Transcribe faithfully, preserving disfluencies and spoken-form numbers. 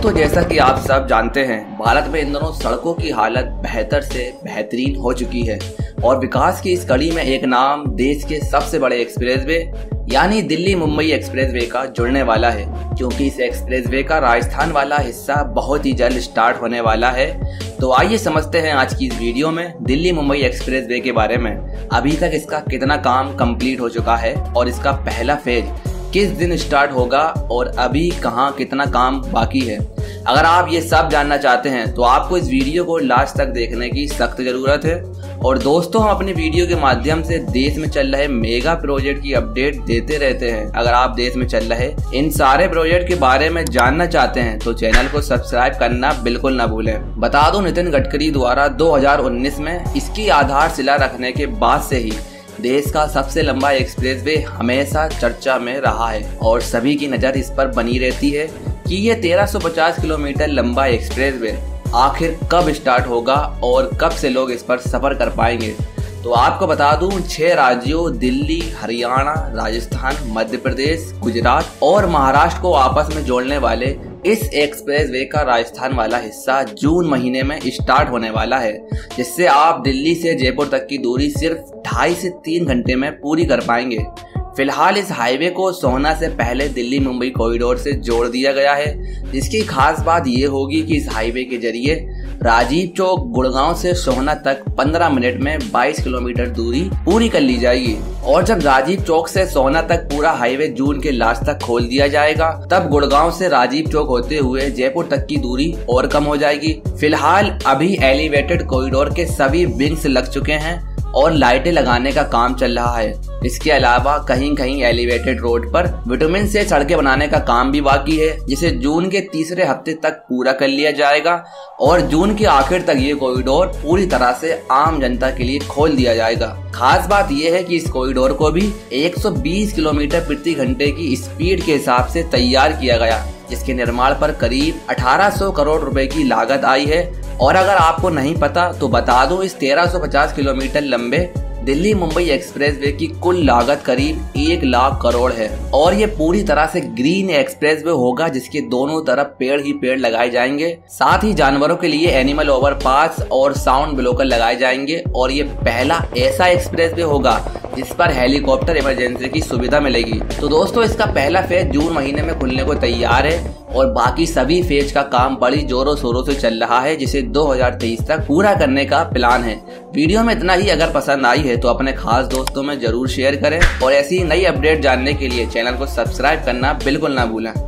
दोस्तों, जैसा कि आप सब जानते हैं, भारत में इन दोनों सड़कों की हालत बेहतर से बेहतरीन हो चुकी है और विकास की इस कड़ी में एक नाम देश के सबसे बड़े एक्सप्रेसवे यानी दिल्ली मुंबई एक्सप्रेसवे का जुड़ने वाला है, क्योंकि इस एक्सप्रेसवे का राजस्थान वाला हिस्सा बहुत ही जल्द स्टार्ट होने वाला है। तो आइए समझते हैं आज की इस वीडियो में दिल्ली मुंबई एक्सप्रेसवे के बारे में। अभी तक इसका कितना काम कंप्लीट हो चुका है और इसका पहला फेज किस दिन स्टार्ट होगा और अभी कहां कितना काम बाकी है। अगर आप ये सब जानना चाहते हैं तो आपको इस वीडियो को लास्ट तक देखने की सख्त जरूरत है। और दोस्तों, हम अपनी वीडियो के माध्यम से देश में चल रहे मेगा प्रोजेक्ट की अपडेट देते रहते हैं। अगर आप देश में चल रहे इन सारे प्रोजेक्ट के बारे में जानना चाहते हैं तो चैनल को सब्सक्राइब करना बिल्कुल न भूलें। बता दूं, नितिन गडकरी द्वारा दो हज़ार उन्नीस में इसकी आधारशिला रखने के बाद से ही देश का सबसे लंबा एक्सप्रेसवे हमेशा चर्चा में रहा है और सभी की नज़र इस पर बनी रहती है कि ये तेरह सौ पचास किलोमीटर लंबा एक्सप्रेसवे आखिर कब स्टार्ट होगा और कब से लोग इस पर सफर कर पाएंगे। तो आपको बता दूं, छह राज्यों दिल्ली, हरियाणा, राजस्थान, मध्य प्रदेश, गुजरात और महाराष्ट्र को आपस में जोड़ने वाले इस एक्सप्रेसवे का राजस्थान वाला हिस्सा जून महीने में स्टार्ट होने वाला है, जिससे आप दिल्ली से जयपुर तक की दूरी सिर्फ ढाई से तीन घंटे में पूरी कर पाएंगे। फिलहाल इस हाईवे को सोहना से पहले दिल्ली मुंबई कॉरिडोर से जोड़ दिया गया है, जिसकी खास बात यह होगी कि इस हाईवे के जरिए राजीव चौक गुड़गांव से सोहना तक पंद्रह मिनट में बाईस किलोमीटर दूरी पूरी कर ली जाएगी। और जब राजीव चौक से सोहना तक पूरा हाईवे जून के लास्ट तक खोल दिया जाएगा, तब गुड़गांव से राजीव चौक होते हुए जयपुर तक की दूरी और कम हो जाएगी। फिलहाल अभी एलिवेटेड कॉरिडोर के सभी विंग्स लग चुके हैं और लाइटें लगाने का काम चल रहा है। इसके अलावा कहीं कहीं एलिवेटेड रोड पर विटामिन से सड़कें बनाने का काम भी बाकी है, जिसे जून के तीसरे हफ्ते तक पूरा कर लिया जाएगा और जून के आखिर तक ये कॉरिडोर पूरी तरह से आम जनता के लिए खोल दिया जाएगा। खास बात यह है कि इस कॉरिडोर को भी एक सौ बीस किलोमीटर प्रति घंटे की स्पीड के हिसाब से तैयार किया गया, जिसके निर्माण पर करीब अठारह सौ करोड़ रुपए की लागत आई है। और अगर आपको नहीं पता तो बता दूं, इस तेरह सौ पचास किलोमीटर लंबे दिल्ली मुंबई एक्सप्रेसवे की कुल लागत करीब एक लाख करोड़ है और ये पूरी तरह से ग्रीन एक्सप्रेसवे होगा, जिसके दोनों तरफ पेड़ ही पेड़ लगाए जाएंगे। साथ ही जानवरों के लिए एनिमल ओवरपास और साउंड ब्लोकर लगाए जाएंगे और ये पहला ऐसा एक्सप्रेसवे होगा जिस पर हेलीकॉप्टर इमरजेंसी की सुविधा मिलेगी। तो दोस्तों, इसका पहला फेज जून महीने में खुलने को तैयार है और बाकी सभी फेज का काम बड़ी जोरों शोरों से चल रहा है, जिसे दो हज़ार तेईस तक पूरा करने का प्लान है। वीडियो में इतना ही। अगर पसंद आई है तो अपने खास दोस्तों में जरूर शेयर करें और ऐसी नई अपडेट जानने के लिए चैनल को सब्सक्राइब करना बिल्कुल ना भूलें।